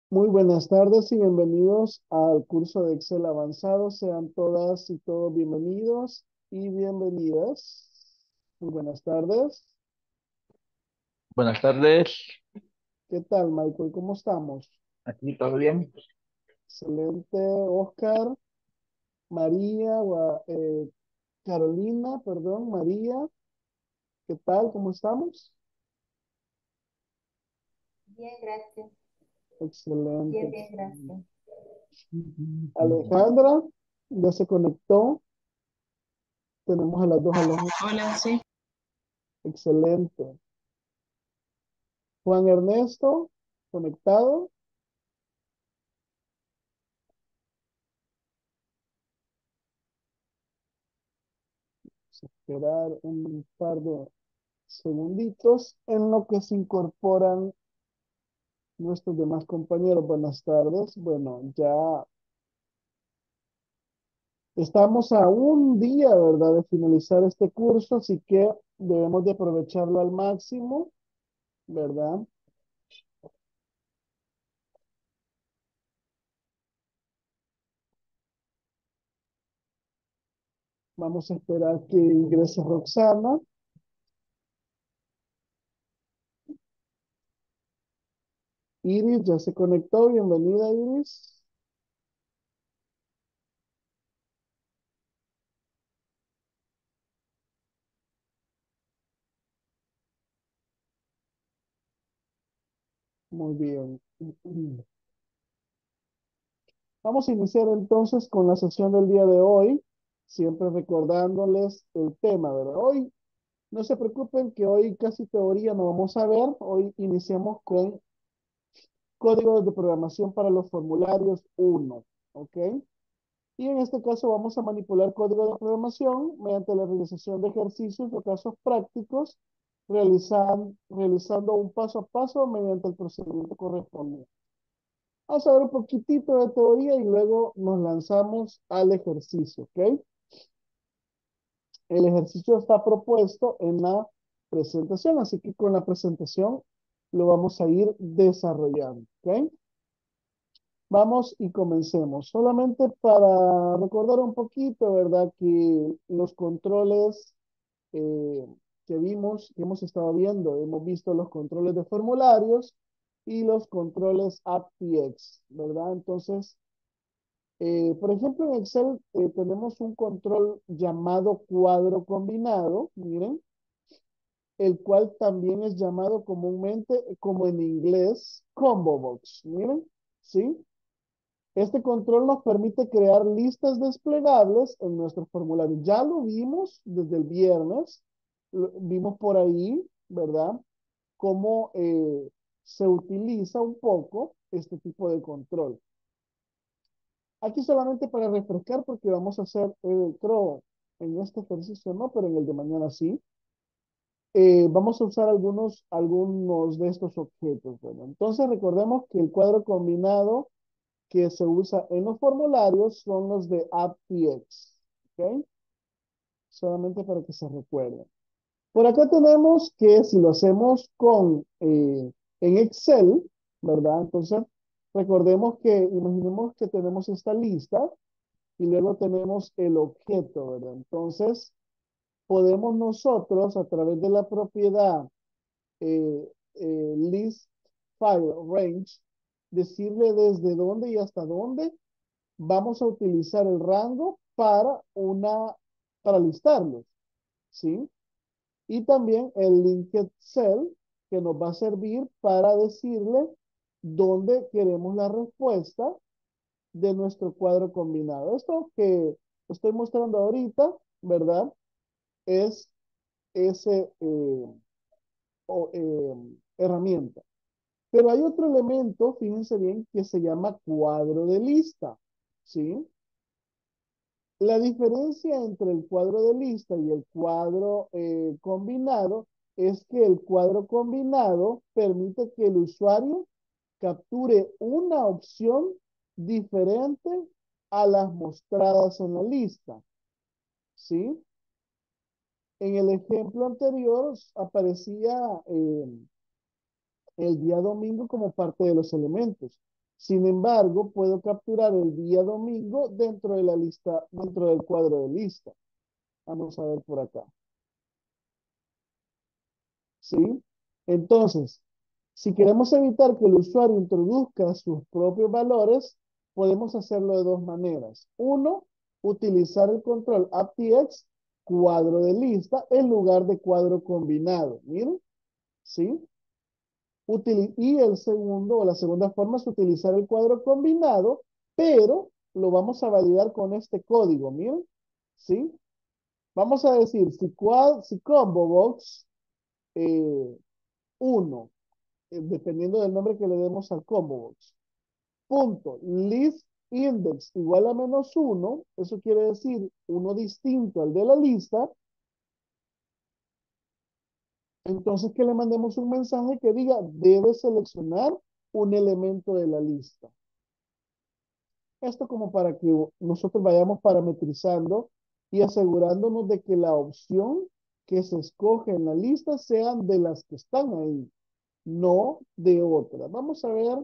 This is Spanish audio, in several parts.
Muy buenas tardes y bienvenidos al curso de Excel avanzado. Sean todas y todos bienvenidos y bienvenidas. Muy buenas tardes. Buenas tardes, ¿Qué tal, Michael? ¿Cómo estamos? aquí todo bien. Excelente. Oscar, María, Carolina, perdón, María. ¿Qué tal? ¿Cómo estamos? Bien, gracias. Excelente, Bien, bien, excelente. gracias. Alejandra, ya se conectó. Tenemos a las dos a la vez. Hola, sí. Excelente. Juan Ernesto, conectado. Esperar un par de segunditos en lo que se incorporan nuestros demás compañeros. Buenas tardes. Bueno, ya estamos a un día, ¿verdad?, de finalizar este curso, así que debemos de aprovecharlo al máximo, ¿verdad? Vamos a esperar que ingrese Roxana. Iris ya se conectó. Bienvenida, Iris. Muy bien. Vamos a iniciar entonces con la sesión del día de hoy, siempre recordándoles el tema, ¿verdad? Hoy, no se preocupen que hoy casi teoría no vamos a ver, hoy iniciamos con códigos de programación para los formularios uno, ¿ok? Y en este caso vamos a manipular código de programación mediante la realización de ejercicios o casos prácticos, realizando un paso a paso mediante el procedimiento correspondiente. Vamos a ver un poquitito de teoría y luego nos lanzamos al ejercicio, ¿ok? El ejercicio está propuesto en la presentación, así que con la presentación lo vamos a ir desarrollando, ¿ok? Vamos y comencemos. Solamente para recordar un poquito, ¿verdad? Que los controles eh, que vimos, que hemos estado viendo, hemos visto los controles de formularios y los controles AppTX, ¿verdad? Entonces, por ejemplo, en Excel tenemos un control llamado cuadro combinado, miren, el cual también es llamado comúnmente, como en inglés, combo box, miren, ¿sí? Este control nos permite crear listas desplegables en nuestro formulario. Ya lo vimos desde el viernes, vimos por ahí, ¿verdad? Cómo se utiliza un poco este tipo de control. Aquí solamente para refrescar, porque vamos a hacer, creo, en este ejercicio no, pero en el de mañana sí. Vamos a usar algunos de estos objetos. Bueno, entonces recordemos que el cuadro combinado que se usa en los formularios son los de AppTX. ¿Ok? Solamente para que se recuerden. Por acá tenemos que si lo hacemos en Excel, ¿verdad? Entonces, recordemos que, imaginemos que tenemos esta lista y luego tenemos el objeto, ¿verdad? Entonces, podemos nosotros a través de la propiedad list file range decirle desde dónde y hasta dónde vamos a utilizar el rango para listarlos, ¿sí? Y también el linked cell que nos va a servir para decirle dónde queremos la respuesta de nuestro cuadro combinado. Esto que estoy mostrando ahorita, ¿verdad? Es ese herramienta. Pero hay otro elemento, fíjense bien, que se llama cuadro de lista, ¿sí? La diferencia entre el cuadro de lista y el cuadro combinado es que el cuadro combinado permite que el usuario capture una opción diferente a las mostradas en la lista, ¿sí? En el ejemplo anterior aparecía el día domingo como parte de los elementos. Sin embargo, puedo capturar el día domingo dentro de la lista, dentro del cuadro de lista. Vamos a ver por acá. ¿Sí? Entonces, si queremos evitar que el usuario introduzca sus propios valores, podemos hacerlo de dos maneras. Uno, utilizar el control aptX cuadro de lista en lugar de cuadro combinado. Miren, ¿sí? Y el segundo, o la segunda forma es utilizar el cuadro combinado, pero lo vamos a validar con este código, miren, ¿sí? Vamos a decir, si combo box 1, dependiendo del nombre que le demos al combo box, punto, list index igual a -1, eso quiere decir uno distinto al de la lista, entonces que le mandemos un mensaje que diga, debe seleccionar un elemento de la lista. Esto como para que nosotros vayamos parametrizando y asegurándonos de que la opción que se escoge en la lista sean de las que están ahí, no de otras. Vamos a ver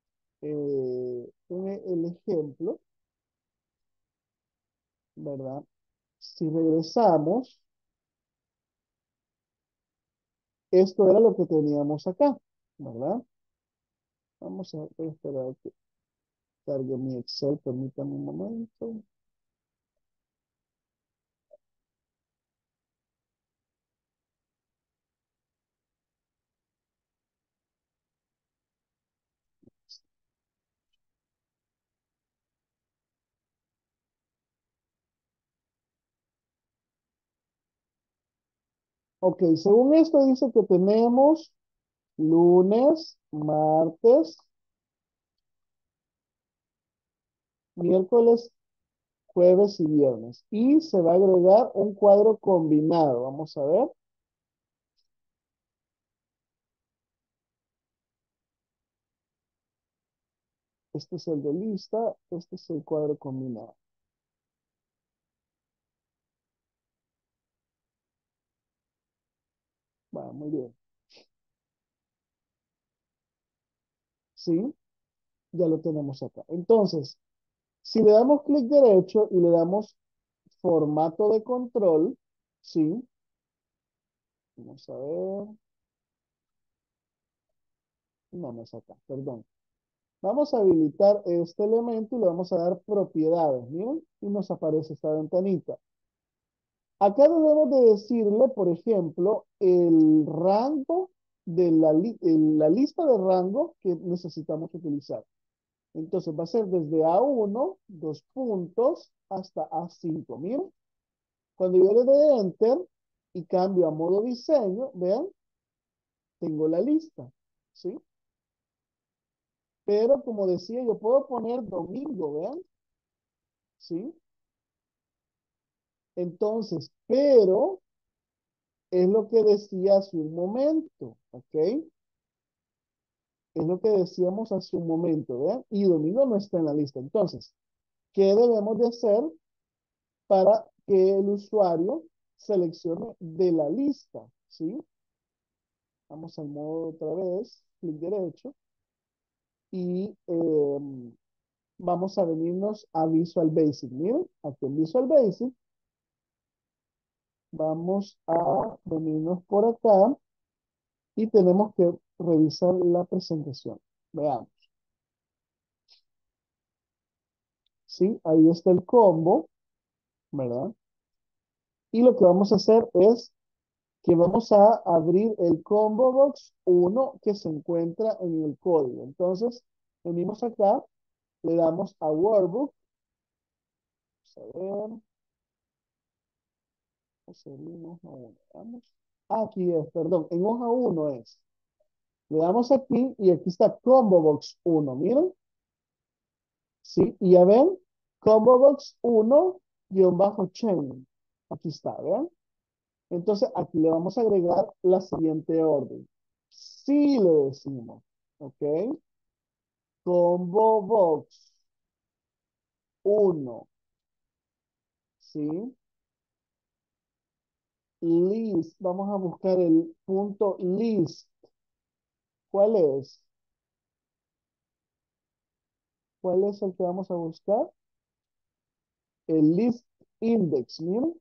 el ejemplo, ¿verdad? Si regresamos, esto era lo que teníamos acá, ¿verdad? Vamos a esperar que cargue mi Excel, permítanme un momento. Ok, según esto dice que tenemos lunes, martes, miércoles, jueves y viernes. Y se va a agregar un cuadro combinado. Vamos a ver. Este es el de lista, este es el cuadro combinado. Va, muy bien. ¿Sí? Ya lo tenemos acá. Entonces, si le damos clic derecho y le damos formato de control, ¿sí? Vamos a ver. No me saca, perdón. Vamos a habilitar este elemento y le vamos a dar propiedades, miren, y nos aparece esta ventanita. Acá debemos de decirle, por ejemplo, el rango de la lista de rango que necesitamos utilizar. Entonces va a ser desde A1, dos puntos, hasta A5. Miren, cuando yo le dé Enter y cambio a modo diseño, vean, tengo la lista, ¿sí? Pero como decía, yo puedo poner domingo, vean, ¿sí? Entonces, pero es lo que decía hace un momento, ¿ok? Es lo que decíamos hace un momento, ¿vean? Y domingo no está en la lista. Entonces, ¿qué debemos de hacer para que el usuario seleccione de la lista? ¿Sí? Vamos al modo otra vez, clic derecho, y vamos a venirnos a Visual Basic. Miren, aquí en Visual Basic, vamos a venirnos por acá y tenemos que revisar la presentación. Veamos. ¿Sí? Ahí está el combo, ¿verdad? Y lo que vamos a hacer es que vamos a abrir el combo box 1 que se encuentra en el código. Entonces, venimos acá, le damos a Workbook. Vamos a ver. Vamos a abrir en hoja 1. Vamos. Aquí es, perdón, en hoja 1 es. Le damos aquí y aquí está combo box 1. Miren. Sí, y ya ven, combo box 1 guión bajo chain. Aquí está, ¿vean? Entonces, aquí le vamos a agregar la siguiente orden. Si le decimos, ¿ok? Combo box 1, ¿sí? List, vamos a buscar el punto list. ¿Cuál es? ¿Cuál es el que vamos a buscar? El list index, miren,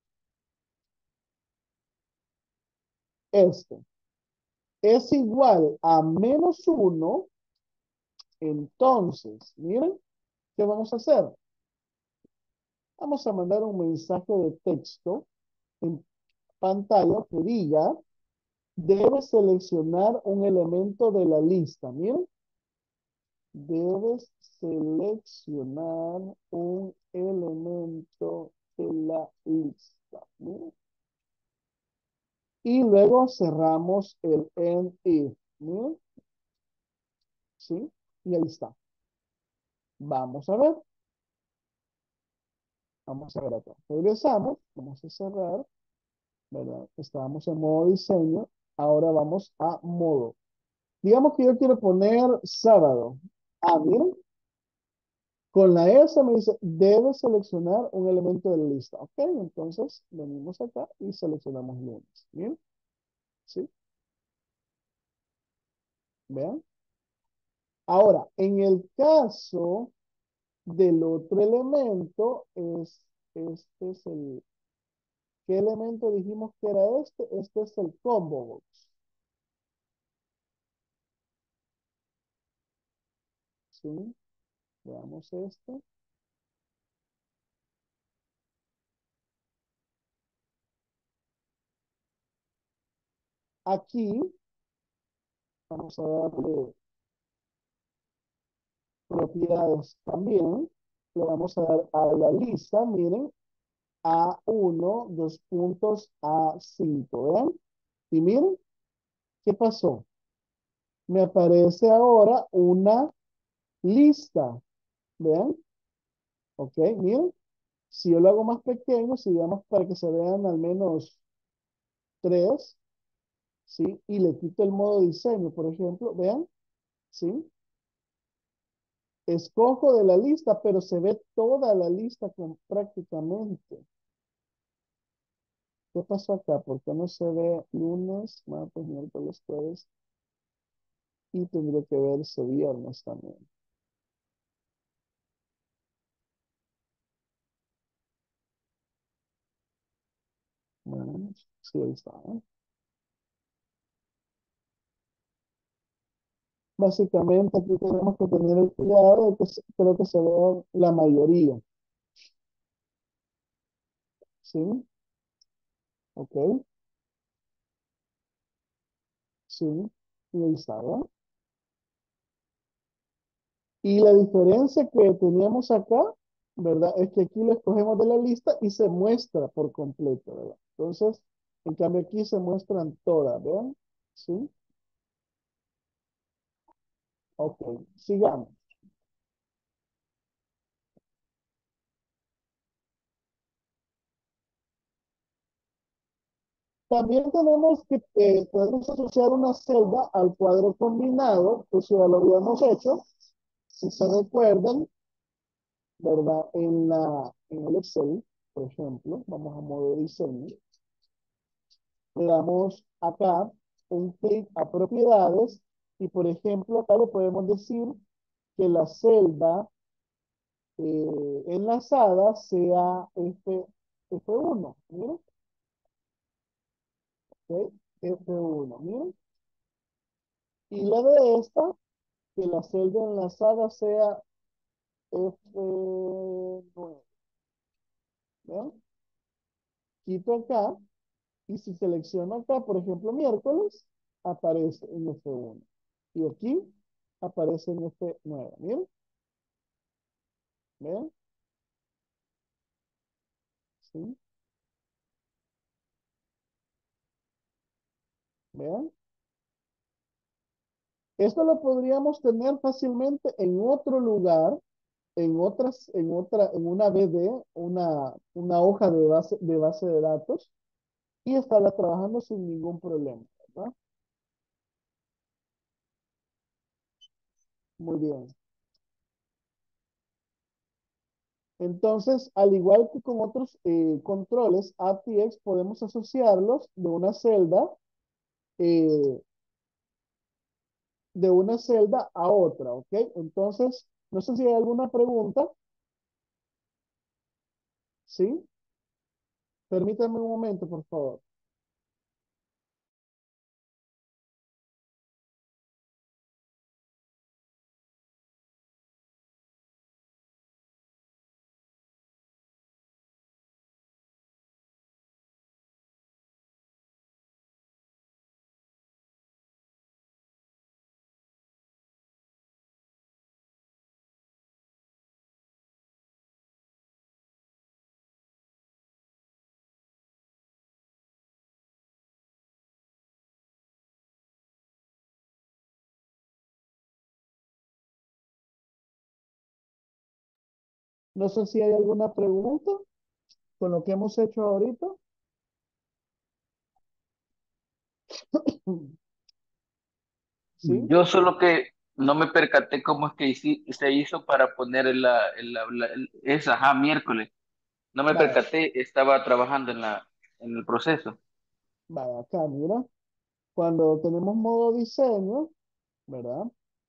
este. Es igual a -1, entonces, miren, ¿qué vamos a hacer? Vamos a mandar un mensaje de texto en pantalla que diga, debes seleccionar un elemento de la lista. Miren, debes seleccionar un elemento de la lista. Miren. Y luego cerramos el end if. Miren, ¿sí? Y ahí está. Vamos a ver. Vamos a ver acá. Regresamos. Vamos a cerrar. ¿Verdad? Estábamos en modo diseño. Ahora vamos a modo. Digamos que yo quiero poner sábado. Ah, miren. Con la S me dice, debes seleccionar un elemento de la lista. Ok, entonces venimos acá y seleccionamos lunes. Bien, ¿sí? Vean. Ahora, en el caso del otro elemento, este es el, ¿qué elemento dijimos que era este? Este es el combo box. ¿Sí? Veamos este. Aquí vamos a darle propiedades también. Le vamos a dar a la lista, miren, A1, dos puntos, A5, ¿vean? Y miren, ¿qué pasó? Me aparece ahora una lista, ¿vean? Ok, miren, si yo lo hago más pequeño, si digamos para que se vean al menos tres, ¿sí? Y le quito el modo diseño, por ejemplo, vean, ¿sí? Escojo de la lista, pero se ve toda la lista prácticamente. ¿Qué pasó acá? ¿Por qué no se ve lunes, martes, miércoles, jueves? Y tendría que verse viernes también. Bueno, sí, ahí está, ¿eh? Básicamente aquí tenemos que tener el cuidado de que creo que se vea la mayoría. ¿Sí? ¿Ok? Sí. Y ahí está, ¿verdad? Y la diferencia que teníamos acá, ¿verdad? Es que aquí lo escogemos de la lista y se muestra por completo, ¿verdad? Entonces, en cambio aquí se muestran todas, ¿verdad? ¿Sí? Ok, sigamos. También tenemos que, podemos asociar una celda al cuadro combinado, que eso ya lo habíamos hecho, si se recuerdan, ¿verdad? En el Excel, por ejemplo, vamos a modo diseño, le damos acá un clic a propiedades y, por ejemplo, acá le podemos decir que la celda enlazada sea F1, miren, ¿ok? F1, miren, y la de esta, que la celda enlazada sea F9, ¿ven? Quito acá y si selecciono acá, por ejemplo, miércoles, aparece en F1. Y aquí aparece en F9. ¿Miren? ¿Ven? ¿Sí? ¿Ven? Esto lo podríamos tener fácilmente en otro lugar, en una BD, una hoja de base de datos, y estarla trabajando sin ningún problema, ¿verdad? Muy bien. Entonces, al igual que con otros controles, ATX podemos asociarlos eh, de una celda a otra, ¿ok? Entonces, No sé si hay alguna pregunta. ¿Sí? Permítame un momento, por favor. No sé si hay alguna pregunta con lo que hemos hecho ahorita. ¿Sí? Yo solo que no me percaté cómo es que se hizo para poner esa, ajá, miércoles. No me Vaya, percaté, estaba trabajando en el proceso. vaya, acá, mira. Cuando tenemos modo diseño, ¿verdad?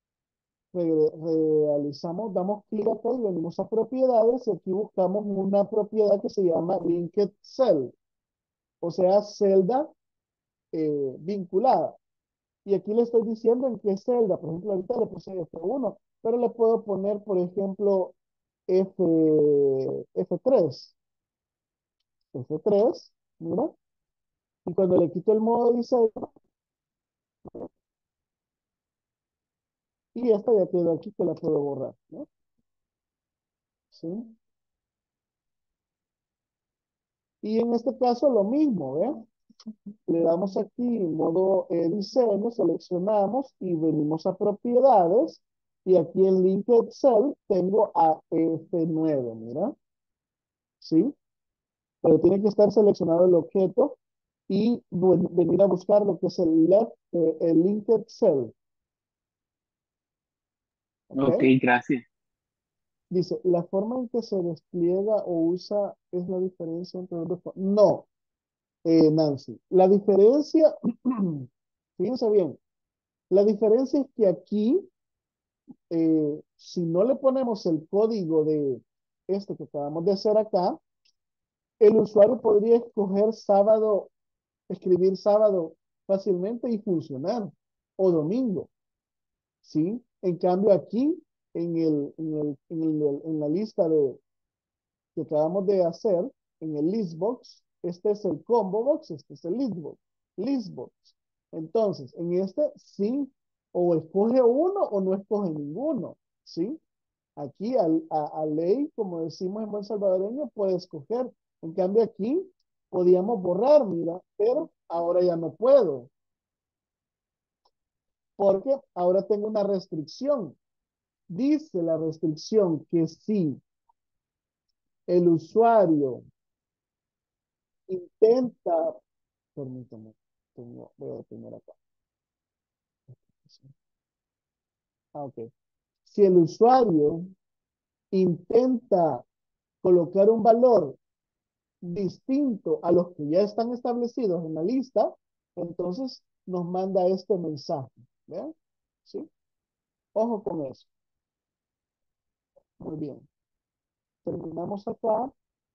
Realizamos, damos clic acá y venimos a propiedades y aquí buscamos una propiedad que se llama linked cell, o sea, celda vinculada. Y aquí le estoy diciendo en qué celda. Por ejemplo, ahorita le puse F1, pero le puedo poner, por ejemplo, F, F3. F3, mira. Y cuando le quito el modo diseño, y esta ya quedó aquí que la puedo borrar, ¿no? ¿Sí? Y en este caso lo mismo, ¿ve? Le damos aquí modo diseño, seleccionamos y venimos a propiedades. Y aquí en Linked Cell tengo a F9, mira. ¿Sí? Pero tiene que estar seleccionado el objeto y venir a buscar lo que es el linked cell. Ok, ¿Ok? gracias. Dice, la forma en que se despliega o usa es la diferencia entre los dos. No, Nancy. La diferencia, fíjense bien, la diferencia es que aquí, si no le ponemos el código de este que acabamos de hacer acá, el usuario podría escoger sábado, escribir sábado fácilmente y funcionar, o domingo. ¿Sí? En cambio aquí, en la lista que acabamos de hacer, en el listbox, este es el combo box, este es el listbox. Entonces, en este sí, o escoge uno o no escoge ninguno, ¿sí? Aquí a ley, como decimos en buen salvadoreño, puede escoger. En cambio aquí podíamos borrar, mira, pero ahora ya no puedo, porque ahora tengo una restricción. Dice la restricción que si el usuario intenta, permítame, voy a tener acá. Ok. Si el usuario intenta colocar un valor distinto a los que ya están establecidos en la lista, entonces nos manda este mensaje. ¿Vean? ¿Sí? Ojo con eso. Muy bien. Terminamos acá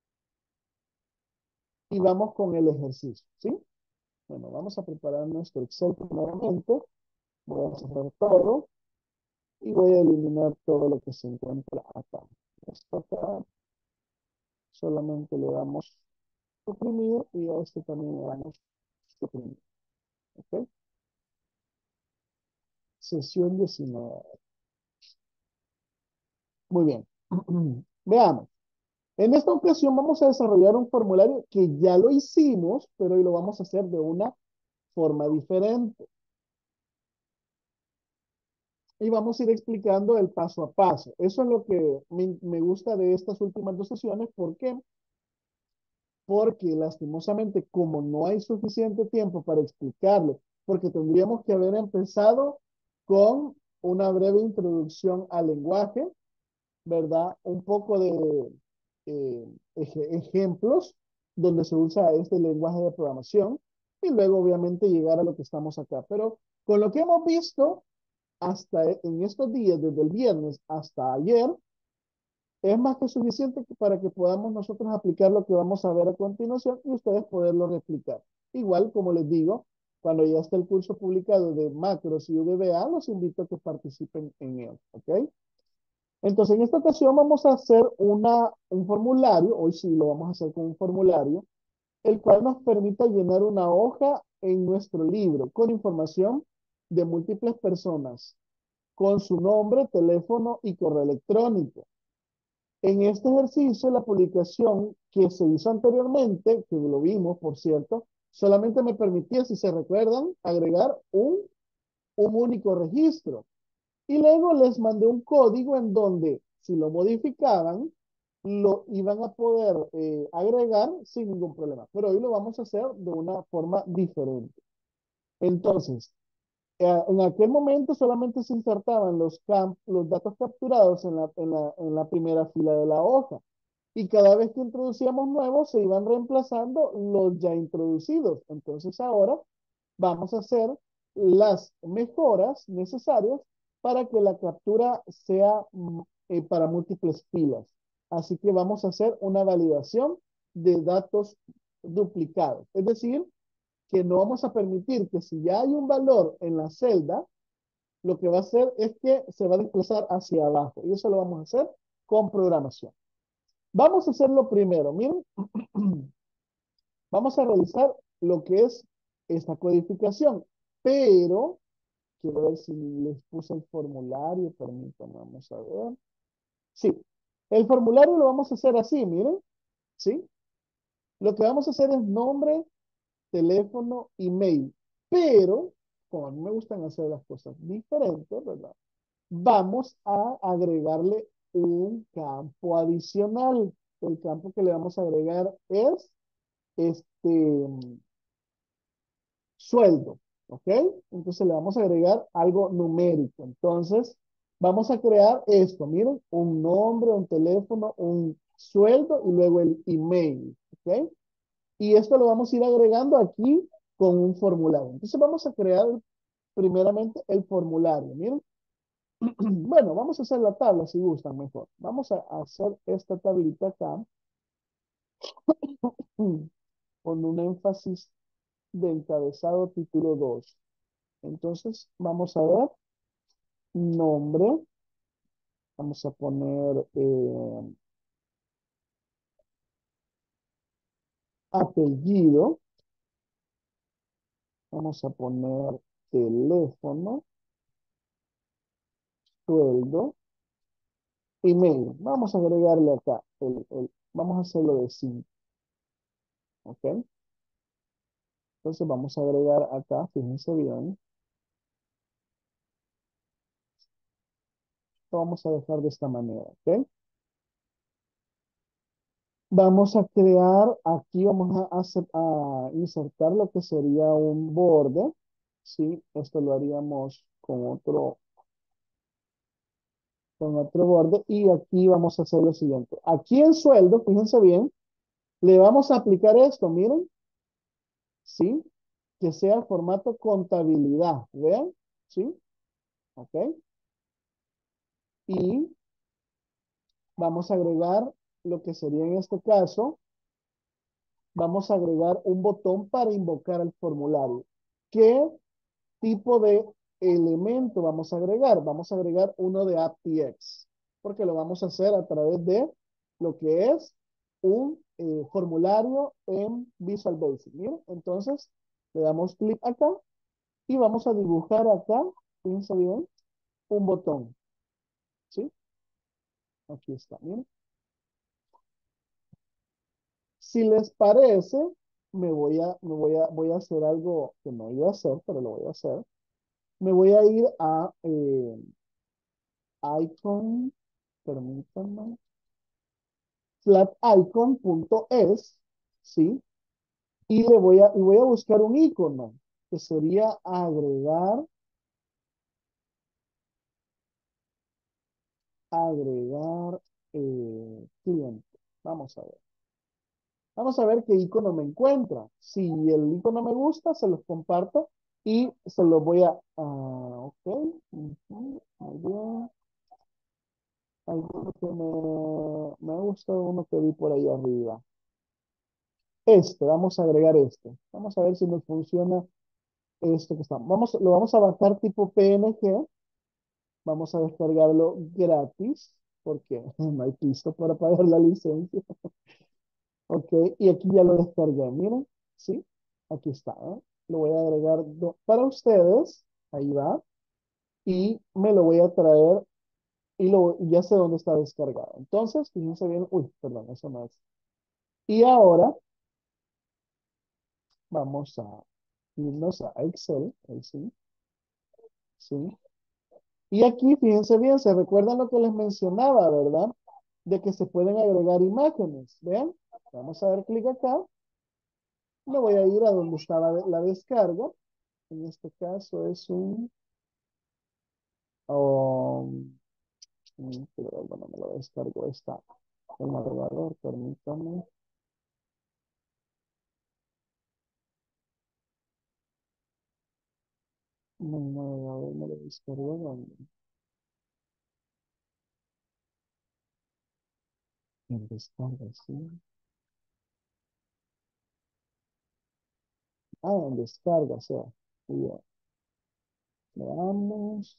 y vamos con el ejercicio. ¿Sí? Bueno, vamos a preparar nuestro Excel primeramente. Voy a cerrar todo y voy a eliminar todo lo que se encuentra acá. Esto acá solamente le damos suprimir y a este también le damos suprimir. ¿Ok? Sesión 19. Muy bien. Veamos. En esta ocasión vamos a desarrollar un formulario que ya lo hicimos, pero hoy lo vamos a hacer de una forma diferente. Y vamos a ir explicando el paso a paso. Eso es lo que me gusta de estas últimas dos sesiones. ¿Por qué? Porque lastimosamente, como no hay suficiente tiempo para explicarlo, porque tendríamos que haber empezado con una breve introducción al lenguaje, ¿verdad? Un poco de ejemplos donde se usa este lenguaje de programación y luego obviamente llegar a lo que estamos acá. Pero con lo que hemos visto, en estos días, desde el viernes hasta ayer, es más que suficiente para que podamos nosotros aplicar lo que vamos a ver a continuación y ustedes poderlo replicar. Igual, como les digo, cuando ya esté el curso publicado de macros y VBA, los invito a que participen en él, ¿ok? Entonces, en esta ocasión vamos a hacer un formulario, hoy sí lo vamos a hacer con un formulario, el cual nos permita llenar una hoja en nuestro libro con información de múltiples personas, con su nombre, teléfono y correo electrónico. En este ejercicio, la publicación que se hizo anteriormente, que lo vimos, por cierto, solamente me permitía, si se recuerdan, agregar un único registro. Y luego les mandé un código en donde, si lo modificaban, lo iban a poder agregar sin ningún problema. Pero hoy lo vamos a hacer de una forma diferente. Entonces, en aquel momento solamente se insertaban los datos capturados en la primera fila de la hoja. Y cada vez que introducíamos nuevos, se iban reemplazando los ya introducidos. Entonces ahora vamos a hacer las mejoras necesarias para que la captura sea para múltiples filas. Así que vamos a hacer una validación de datos duplicados. Es decir, que no vamos a permitir que si ya hay un valor en la celda, lo que va a hacer es que se va a desplazar hacia abajo. Y eso lo vamos a hacer con programación. Vamos a hacerlo primero. Miren, vamos a realizar lo que es esta codificación. Pero, quiero ver si les puse el formulario. Permítanme, vamos a ver. Sí, el formulario lo vamos a hacer así, miren. ¿Sí? Lo que vamos a hacer es nombre, teléfono, email. Pero, como a mí me gustan hacer las cosas diferentes, ¿verdad? Vamos a agregarle un campo adicional. El campo que le vamos a agregar es sueldo, ¿ok? Entonces le vamos a agregar algo numérico. Entonces, vamos a crear esto, miren, un nombre, un teléfono, un sueldo y luego el email, ¿ok? Y esto lo vamos a ir agregando aquí con un formulario. Entonces vamos a crear primeramente el formulario, miren. Bueno, vamos a hacer la tabla si gustan mejor. Vamos a hacer esta tablita acá con un énfasis de encabezado título 2. Entonces, vamos a ver nombre, vamos a poner apellido, vamos a poner teléfono, sueldo, email. Vamos a agregarle acá, vamos a hacerlo de 5, ¿ok? Entonces vamos a agregar acá, fíjense bien, lo vamos a dejar de esta manera, ¿ok? Vamos a crear, aquí vamos a insertar lo que sería un borde, ¿sí? Esto lo haríamos con otro borde y aquí vamos a hacer lo siguiente. Aquí en sueldo, fíjense bien, le vamos a aplicar esto, miren, ¿sí? Que sea formato contabilidad, ¿vean? ¿Sí? ¿Ok? Y vamos a agregar lo que sería en este caso, vamos a agregar un botón para invocar el formulario. ¿Qué tipo de elemento vamos a agregar? Vamos a agregar uno de AppTX, porque lo vamos a hacer a través de lo que es un formulario en Visual Basic. ¿Miren? Entonces, le damos clic acá y vamos a dibujar acá, fíjense bien, un botón. ¿Sí? Aquí está, miren. Si les parece, voy a hacer algo que no iba a hacer, pero lo voy a hacer. Me voy a ir a icon, permítanme, flaticon.es, ¿sí? Y voy a buscar un icono, que sería agregar cliente. Vamos a ver. Vamos a ver qué icono me encuentra. Si el icono me gusta, se los comparto. y se lo voy ok, ujú, muy bien. Alguno que me ha gustado uno que vi por ahí arriba. Vamos a agregar este. Vamos a ver si nos funciona esto que está. Lo vamos a bajar tipo PNG. Vamos a descargarlo gratis porque no hay pisto para pagar la licencia. Ok, y aquí ya lo descargué. Miren, ¿sí? Aquí está. Lo voy a agregar para ustedes. Ahí va. Y me lo voy a traer y ya sé dónde está descargado. Entonces, fíjense bien. Uy, perdón, eso no es. Y ahora vamos a irnos a Excel. Ahí sí, sí. Y aquí, fíjense bien, se recuerdan lo que les mencionaba, ¿verdad? De que se pueden agregar imágenes. ¿Vean? Vamos a dar clic acá. Me voy a ir a donde está la descarga. En este caso es um, pero bueno, me lo descargo. Está el navegador, permítame. No, el navegador me lo descargo. ¿Dónde? En descarga, sí. Ah, en descarga, o sea. Y ya, veamos.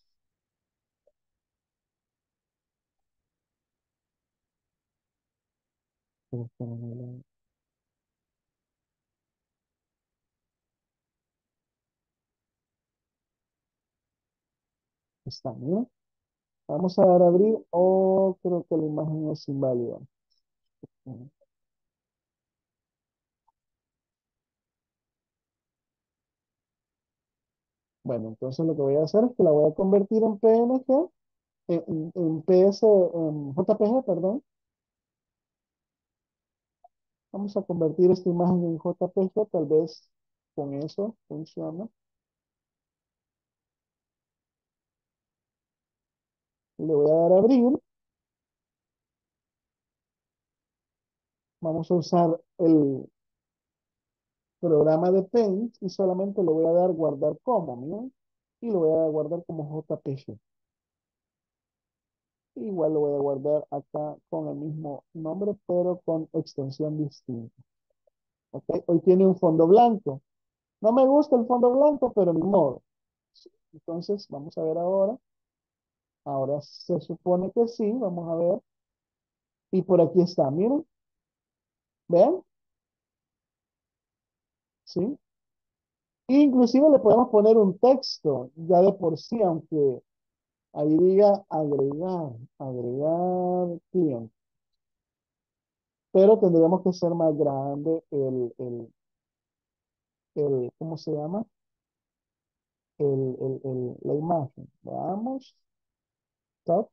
Está bien. Vamos a dar a abrir. Oh, creo que la imagen es inválida. Ujú. Bueno, entonces lo que voy a hacer es que la voy a convertir en PNG, en PS, en JPG, perdón. Vamos a convertir esta imagen en JPG, tal vez con eso funciona. Le voy a dar a abrir. Vamos a usar el programa de Paint y solamente le voy a dar guardar como, miren. Y lo voy a dar guardar como JPG. Igual lo voy a guardar acá con el mismo nombre, pero con extensión distinta. ¿Ok? Hoy tiene un fondo blanco. No me gusta el fondo blanco, pero ni modo. Entonces, vamos a ver ahora. Ahora se supone que sí, vamos a ver. Y por aquí está, miren, ¿ven? ¿Sí? Inclusive le podemos poner un texto ya de por sí, aunque ahí diga agregar cliente. Pero tendríamos que ser más grande ¿cómo se llama? La imagen. Veamos. Top.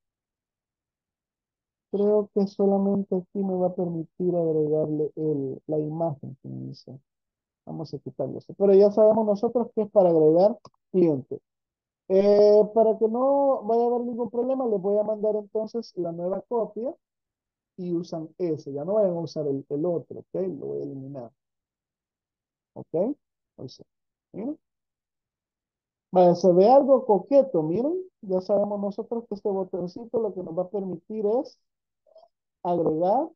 Creo que solamente aquí me va a permitir agregarle la imagen que me dice. Vamos a quitarlo eso. Pero ya sabemos nosotros que es para agregar cliente. Para que no vaya a haber ningún problema, les voy a mandar entonces la nueva copia y usan ese. Ya no vayan a usar el otro, ¿ok? Lo voy a eliminar, ¿ok? Ahí sí. ¿Miren? Vaya, se ve algo coqueto, miren. Ya sabemos nosotros que este botoncito lo que nos va a permitir es agregar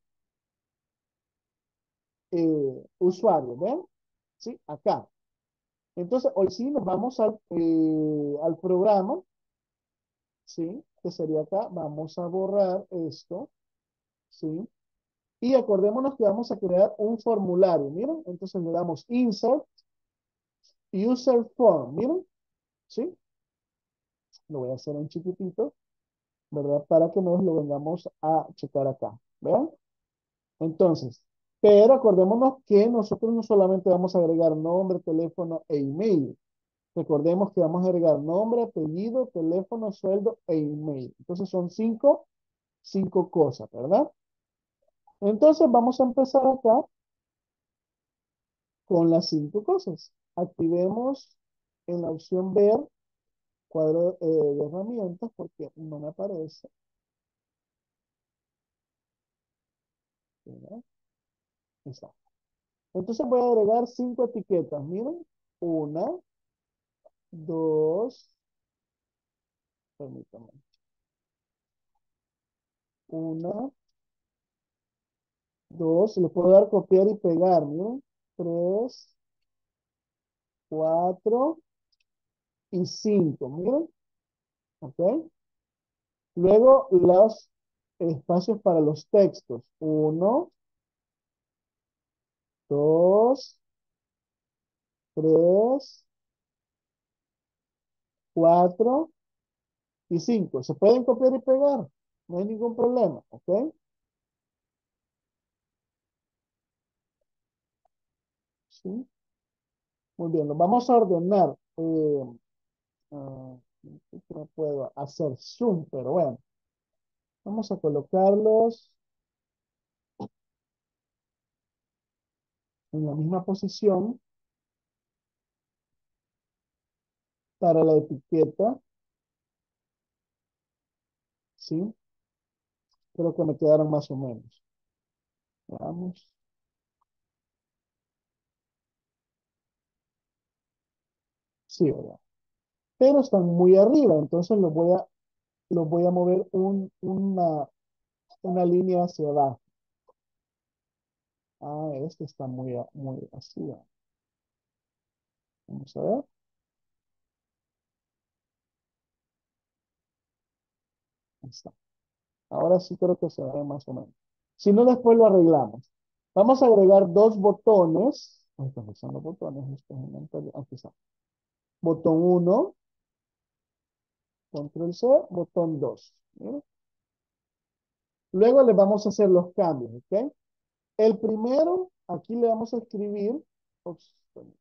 usuario, ¿ven? Sí, acá. Entonces, hoy sí nos vamos al programa, ¿sí? Que sería acá. Vamos a borrar esto, ¿sí? Y acordémonos que vamos a crear un formulario, miren. Entonces le damos Insert, User Form, miren, ¿sí? Lo voy a hacer en chiquitito, ¿verdad? Para que nos lo vengamos a checar acá, ¿vean? Entonces, pero acordémonos que nosotros no solamente vamos a agregar nombre, teléfono e email. Recordemos que vamos a agregar nombre, apellido, teléfono, sueldo e email. Entonces son cinco cosas, ¿verdad? Entonces vamos a empezar acá con las cinco cosas. Activemos en la opción ver cuadro de herramientas porque no me aparece. ¿Verdad? Está. Entonces voy a agregar cinco etiquetas. Miren, una, 2, permítame, 1, 2, le puedo dar copiar y pegar, miren, 3, 4 y 5, miren, ¿ok? Luego los espacios para los textos, 1, 2, 3, 4 y 5. Se pueden copiar y pegar, no hay ningún problema, ¿ok? Sí, muy bien, lo vamos a ordenar. Ah, no puedo hacer zoom, pero bueno, vamos a colocarlos en la misma posición para la etiqueta, ¿sí? Creo que me quedaron más o menos. Vamos. Sí, ¿verdad? Pero están muy arriba, entonces los voy a mover una línea hacia abajo. Ah, este está muy así. Vamos a ver. Ahí está. Ahora sí creo que se ve más o menos. Si no, después lo arreglamos. Vamos a agregar dos botones. ¿Dónde están los botones? Aquí está. Botón uno, control C, botón 2. Luego le vamos a hacer los cambios, ¿ok? El primero, aquí le vamos a escribir. Ups,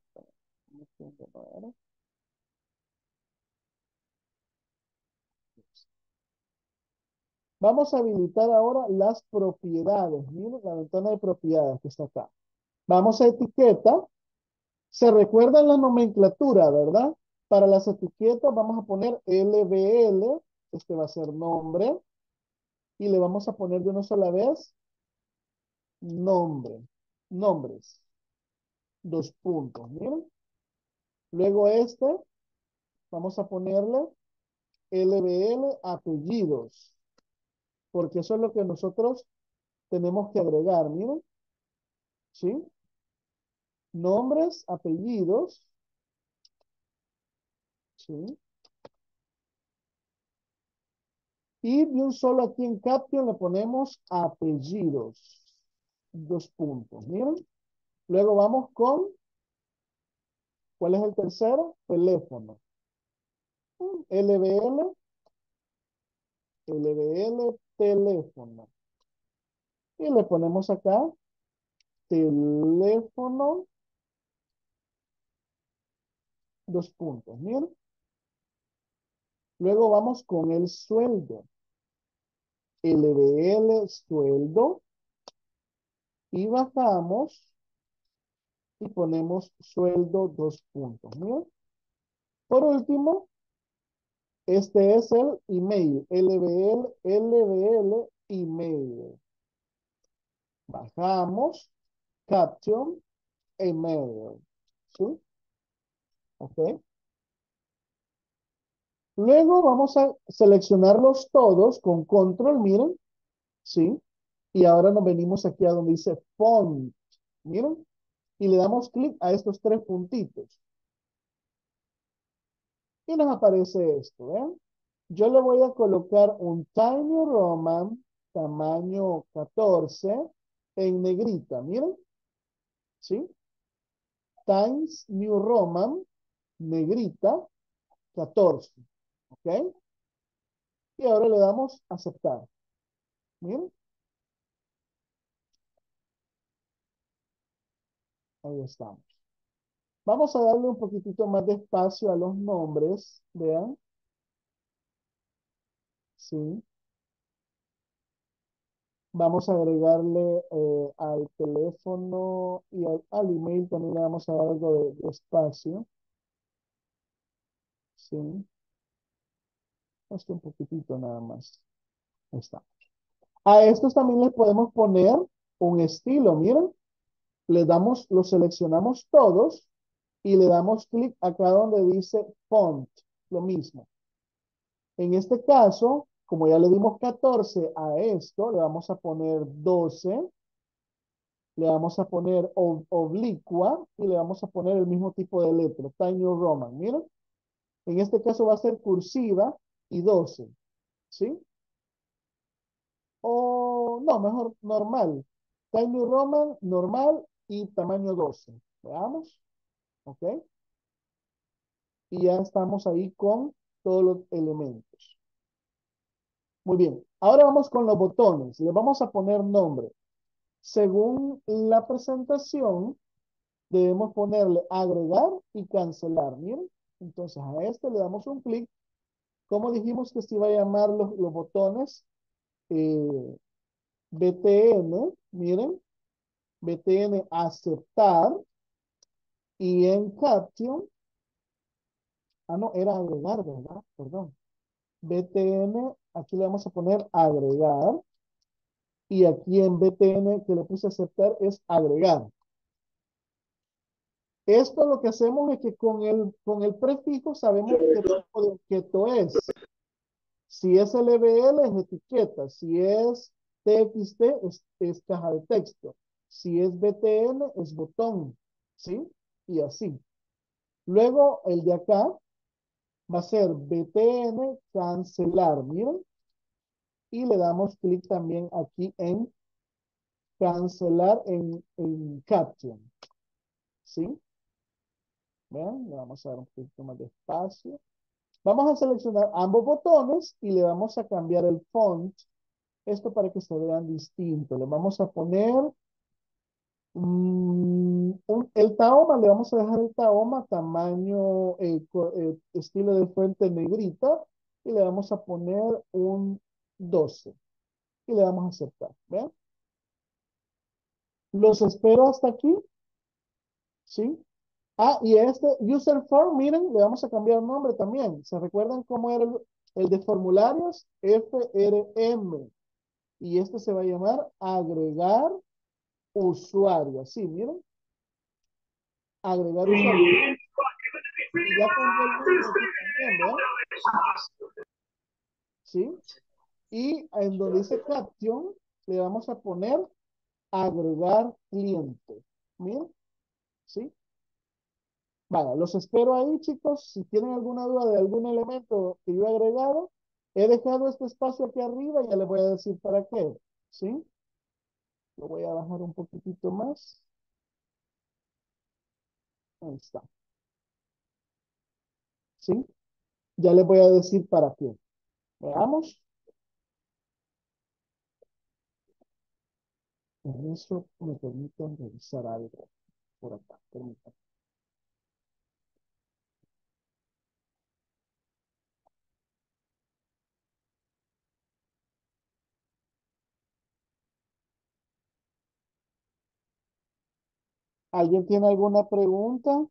vamos a habilitar ahora las propiedades. Miren la ventana de propiedades que está acá. Vamos a etiqueta. Se recuerdan la nomenclatura, ¿verdad? Para las etiquetas vamos a poner LBL, este va a ser nombre, y le vamos a poner de una sola vez nombre, nombres, dos puntos, miren. Luego este, vamos a ponerle LBL apellidos, porque eso es lo que nosotros tenemos que agregar, miren, ¿sí? Nombres, apellidos, ¿sí? Y de un solo aquí en Caption le ponemos apellidos, dos puntos, miren. Luego vamos con, ¿cuál es el tercero? Teléfono. LBL, LBL, teléfono. Y le ponemos acá, teléfono, dos puntos, miren. Luego vamos con el sueldo. LBL, sueldo. Y bajamos y ponemos sueldo, dos puntos, miren. Por último, este es el email, LBL, email. Bajamos, caption, email. ¿Sí? ¿Ok? Luego vamos a seleccionarlos todos con control, miren. ¿Sí? Y ahora nos venimos aquí a donde dice font. Miren. Y le damos clic a estos tres puntitos. Y nos aparece esto, ¿ven? Yo le voy a colocar un Tiny Roman tamaño 14 en negrita, miren, ¿sí? Times New Roman, negrita, 14, ¿ok? Y ahora le damos aceptar, miren, ahí estamos. Vamos a darle un poquitito más de espacio a los nombres, vean, ¿sí? Vamos a agregarle al teléfono y al email también le vamos a dar algo de espacio, ¿sí? Esto un poquitito nada más. Ahí está. A estos también les podemos poner un estilo, miren. Les damos, los seleccionamos todos y le damos clic acá donde dice font, lo mismo. En este caso, como ya le dimos 14 a esto, le vamos a poner 12, le vamos a poner oblicua y le vamos a poner el mismo tipo de letra, Times New Roman. Miren, en este caso va a ser cursiva y 12, ¿sí? O no, mejor normal. Times New Roman, normal y tamaño 12. Veamos, ¿ok? Y ya estamos ahí con todos los elementos. Muy bien, ahora vamos con los botones. Le vamos a poner nombre. Según la presentación, debemos ponerle agregar y cancelar. Miren, entonces a este le damos un clic. Como dijimos que se iba a llamar los botones BTN, miren, BTN aceptar y en caption, no, era agregar, ¿verdad? Perdón. BTN, aquí le vamos a poner agregar y aquí en BTN que le puse aceptar es agregar. Esto lo que hacemos es que con el prefijo sabemos qué tipo de objeto es. Si es LBL es etiqueta, si es TXT es caja de texto, si es BTN es botón, ¿sí? Y así. Luego el de acá va a ser BTN cancelar, miren, y le damos clic también aquí en cancelar en caption, ¿sí? Vean, le vamos a dar un poquito más de espacio. Vamos a seleccionar ambos botones y le vamos a cambiar el font. Esto para que se vean distintos. Le vamos a poner el Tahoma, le vamos a dejar el Tahoma tamaño, estilo de fuente negrita y le vamos a poner un 12 y le vamos a aceptar. ¿Ven? Los espero hasta aquí. ¿Sí? Y este user form, miren, le vamos a cambiar el nombre también. ¿Se recuerdan cómo era el de formularios? FRM. Y este se va a llamar agregar usuario. Sí, miren, agregar usuario. Y ya cambió el nombre aquí también, ¿vean? ¿Sí? Y en donde dice caption, le vamos a poner agregar cliente. Miren, ¿sí? Vale, los espero ahí, chicos. Si tienen alguna duda de algún elemento que yo he agregado, he dejado este espacio aquí arriba y ya les voy a decir para qué. ¿Sí? Lo voy a bajar un poquitito más. Ahí está. ¿Sí? Ya les voy a decir para qué. Veamos. En eso me permiten revisar algo por acá. Permítanme. ¿Alguien tiene alguna pregunta?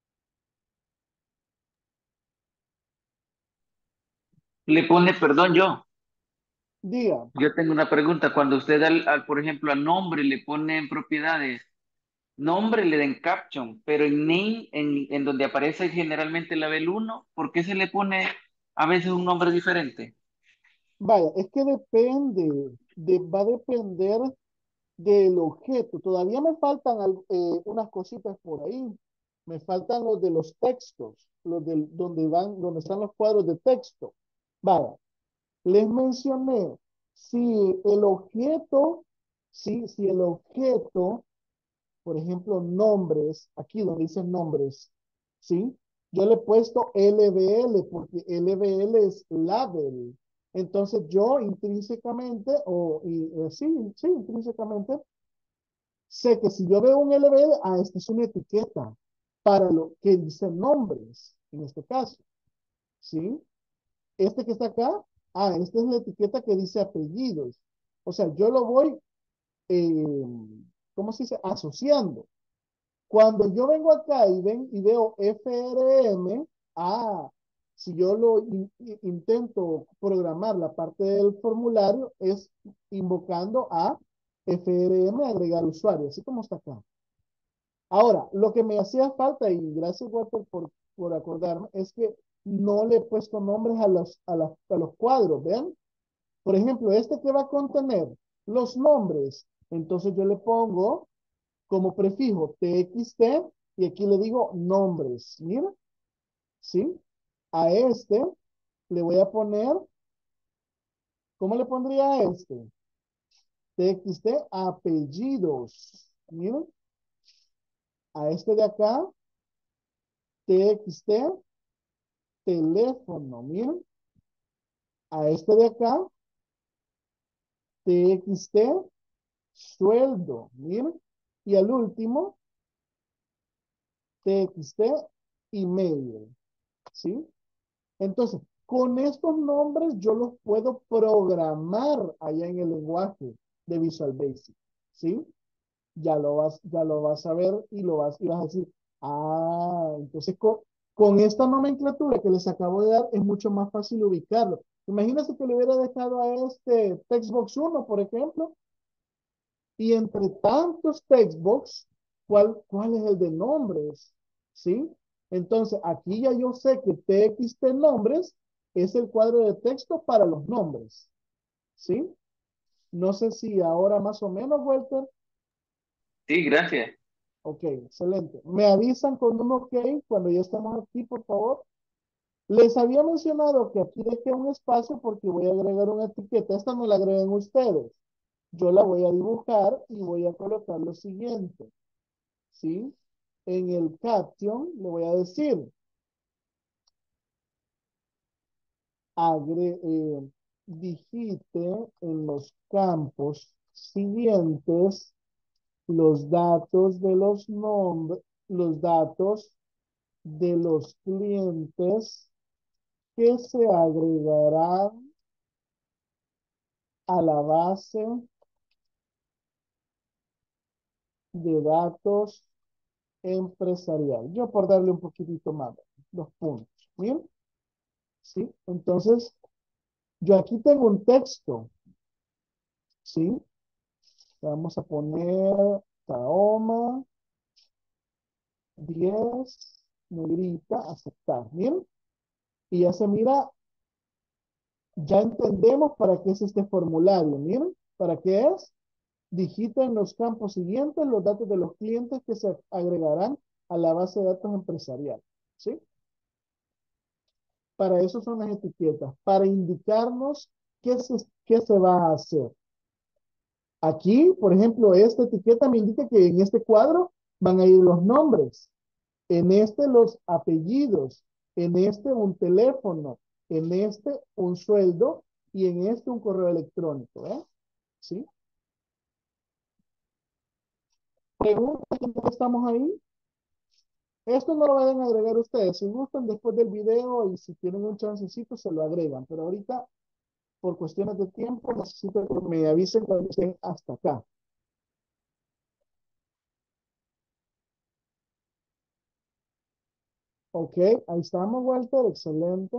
Le pone, perdón, Diga. yo tengo una pregunta. Cuando usted, por ejemplo, al nombre le pone en propiedades, nombre le den caption, pero en name, en donde aparece generalmente la del uno, ¿por qué se le pone a veces un nombre diferente? Vaya, es que depende, va a depender del objeto. Todavía me faltan unas cositas por ahí. Me faltan los de los textos, donde están los cuadros de texto. Vaya, les mencioné, si el objeto, si el objeto, por ejemplo, nombres, aquí donde dice nombres, ¿sí? Yo le he puesto LBL porque LBL es label. Entonces yo intrínsecamente, sí, intrínsecamente, sé que si yo veo un LBL, esta es una etiqueta para lo que dice nombres, en este caso, ¿sí? Este que está acá, esta es la etiqueta que dice apellidos. O sea, yo lo voy, eh, ¿cómo se dice? Asociando. Cuando yo vengo acá y veo FRM, si yo intento programar la parte del formulario, es invocando a FRM agregar usuario, así como está acá. Ahora, lo que me hacía falta, y gracias, Walter, por acordarme, es que no le he puesto nombres a los cuadros, ¿vean? Por ejemplo, este que va a contener los nombres, entonces yo le pongo como prefijo TXT y aquí le digo nombres. Mira, ¿sí? A este le voy a poner, ¿cómo le pondría a este? TXT apellidos. Miren, a este de acá, TXT teléfono. Miren, a este de acá, TXT sueldo. Miren, y al último, TXT email. ¿Sí? Entonces, con estos nombres yo los puedo programar allá en el lenguaje de Visual Basic, ¿sí? Ya lo vas a ver y vas a decir, entonces con esta nomenclatura que les acabo de dar es mucho más fácil ubicarlo. Imagínense que le hubiera dejado a este Textbox uno, por ejemplo, y entre tantos textbooks, ¿cuál es el de nombres? ¿Sí? Entonces, aquí ya yo sé que TXT nombres es el cuadro de texto para los nombres. ¿Sí? No sé si ahora más o menos, Walter. Sí, gracias. Ok, excelente. Me avisan con un ok cuando ya estamos aquí, por favor. Les había mencionado que aquí dejé un espacio porque voy a agregar una etiqueta. Esta no la agreguen ustedes. Yo la voy a dibujar y voy a colocar lo siguiente. ¿Sí? En el caption le voy a decir, digite en los campos siguientes los datos de los nombres, los datos de los clientes que se agregarán a la base de datos empresarial. Yo por darle un poquitito más, los puntos. ¿Bien? ¿Sí? Entonces, yo aquí tengo un texto. ¿Sí? Vamos a poner Tahoma 10 negrita, aceptar. Miren, y ya se mira, ya entendemos para qué es este formulario. Miren, ¿para qué es? Digita en los campos siguientes los datos de los clientes que se agregarán a la base de datos empresarial. ¿Sí? Para eso son las etiquetas, para indicarnos qué se va a hacer. Aquí, por ejemplo, esta etiqueta me indica que en este cuadro van a ir los nombres. En este los apellidos, en este un teléfono, en este un sueldo y en este un correo electrónico, ¿eh? ¿Sí? Pregunta, ¿cómo estamos ahí? Esto no lo vayan a agregar ustedes. Si gustan, después del video y si tienen un chancecito, se lo agregan. Pero ahorita, por cuestiones de tiempo, necesito que me avisen cuando estén hasta acá. Ok, ahí estamos, Walter. Excelente.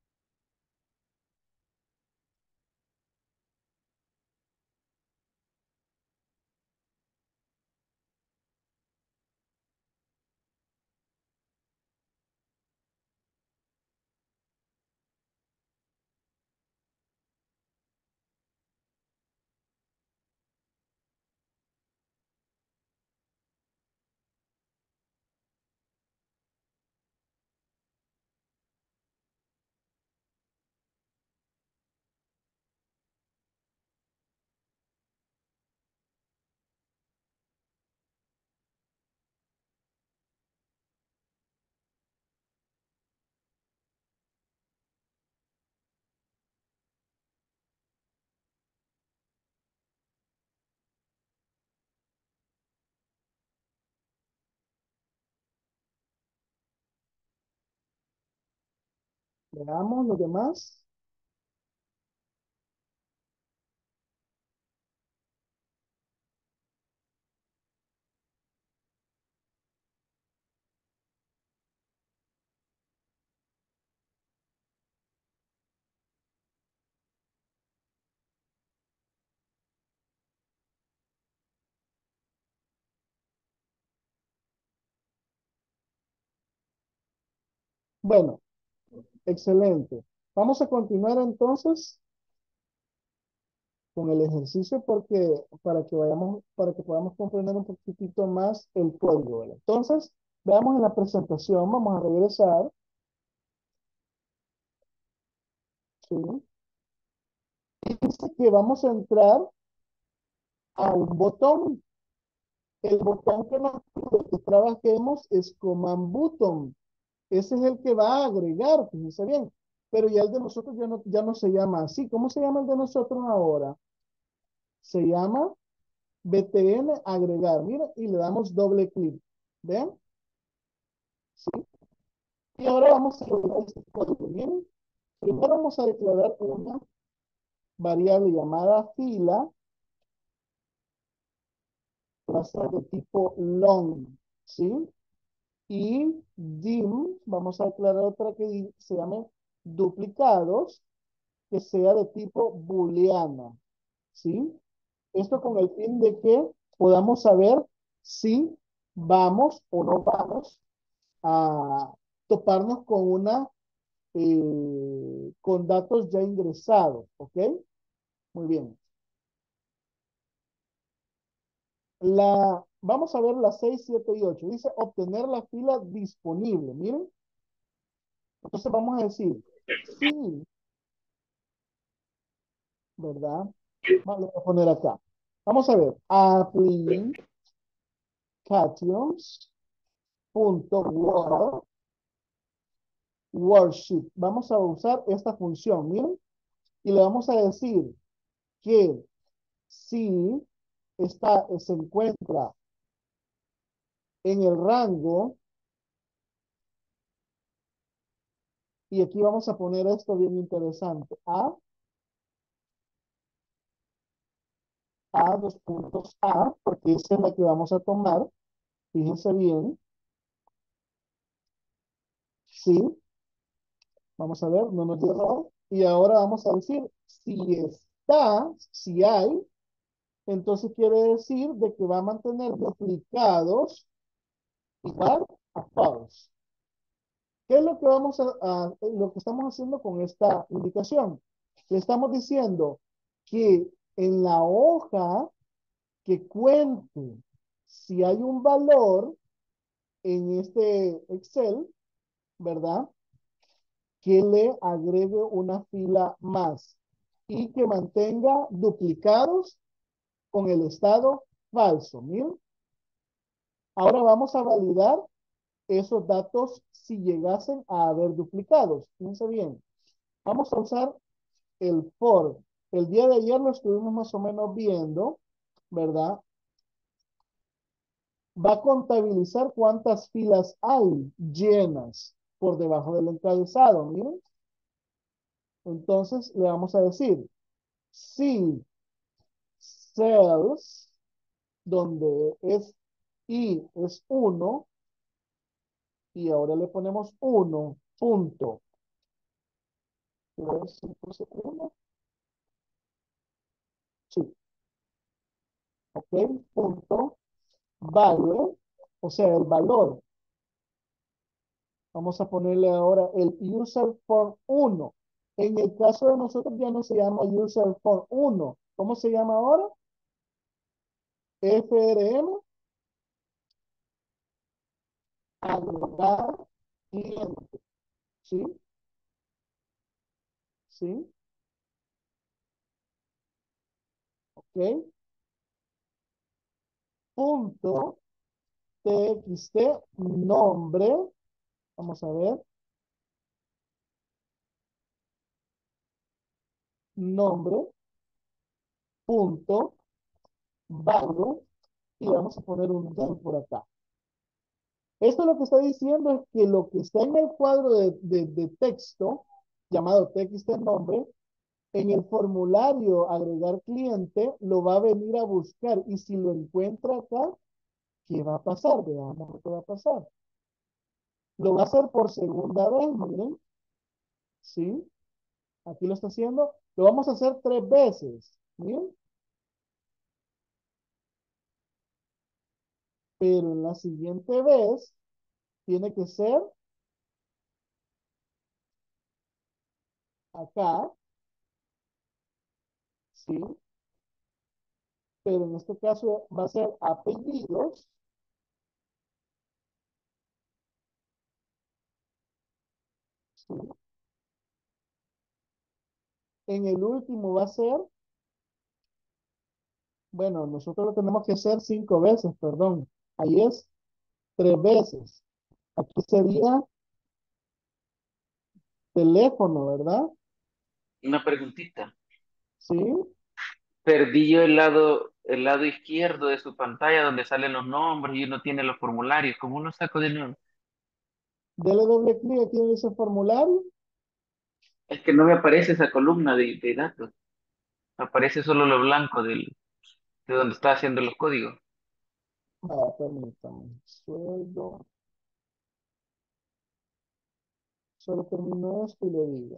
Veamos los demás. Bueno, excelente. Vamos a continuar entonces con el ejercicio porque para que podamos comprender un poquitito más el código, ¿verdad? Entonces, veamos en la presentación, vamos a regresar, ¿sí? Y dice que vamos a entrar a un botón. El botón que nos pide que trabajemos es Command Button. Ese es el que va a agregar, fíjense bien. Pero ya el de nosotros ya no se llama así. ¿Cómo se llama el de nosotros ahora? Se llama BTN agregar. Mira, y le damos doble clic. ¿Ven? ¿Sí? Y ahora vamos a agregar este código. Miren, primero vamos a declarar una variable llamada fila, que va a ser de tipo long. ¿Sí? Y dim, vamos a declarar otra que se llame duplicados, que sea de tipo booleana. ¿Sí? Esto con el fin de que podamos saber si vamos o no vamos a toparnos con con datos ya ingresados, ¿ok? Muy bien. Vamos a ver la 6, 7 y 8. Dice obtener la fila disponible. Miren, entonces vamos a decir, sí, ¿verdad? Vamos a poner acá. Vamos a ver, applications.word worksheet. Vamos a usar esta función, miren, y le vamos a decir que si se encuentra en el rango, y aquí vamos a poner esto bien interesante, A, dos puntos A, porque esa es la que vamos a tomar, fíjense bien, sí, vamos a ver, no nos dio error, y ahora vamos a decir, si hay, entonces quiere decir de que va a mantener duplicados igual a false. ¿Qué es lo que lo que estamos haciendo con esta indicación? Le estamos diciendo que en la hoja que cuente si hay un valor en este Excel, ¿verdad? Que le agregue una fila más y que mantenga duplicados con el estado falso. Miren, ahora vamos a validar esos datos si llegasen a haber duplicados. Fíjense bien. Vamos a usar el for. El día de ayer lo estuvimos más o menos viendo, ¿verdad? Va a contabilizar cuántas filas hay llenas por debajo del encabezado. Miren. Entonces le vamos a decir, si cells, donde es 1, y ahora le ponemos 1 punto. A ver si puse 1. Sí, ok, punto, value, o sea, el valor. Vamos a ponerle ahora el user form 1. En el caso de nosotros ya no se llama user form 1. ¿Cómo se llama ahora? FRM, agregar cliente. ¿Sí? ¿Sí? ¿Ok? Punto txt nombre. Vamos a ver. Nombre. Punto value. Y vamos a poner un del por acá. Esto lo que está diciendo es que lo que está en el cuadro de texto, llamado texto nombre, en el formulario agregar cliente, lo va a venir a buscar. Y si lo encuentra acá, ¿qué va a pasar? Veamos qué va a pasar. Lo va a hacer por segunda vez, miren. ¿Sí? Aquí lo está haciendo. Lo vamos a hacer 3 veces. Miren. Pero en la siguiente vez, tiene que ser acá, ¿sí? Pero en este caso va a ser apellidos, ¿sí? En el último va a ser, bueno, nosotros lo tenemos que hacer 5 veces, perdón. Ahí es 3 veces. Aquí sería teléfono, ¿verdad? Una preguntita. Sí. Perdí yo el lado izquierdo de su pantalla donde salen los nombres y uno tiene los formularios. ¿Cómo lo saco de nuevo? Dele doble clic aquí en ese formulario. Es que no me aparece esa columna de datos. Me aparece solo lo blanco de donde está haciendo los códigos. Permítame. Sueldo. Solo termino esto y le digo.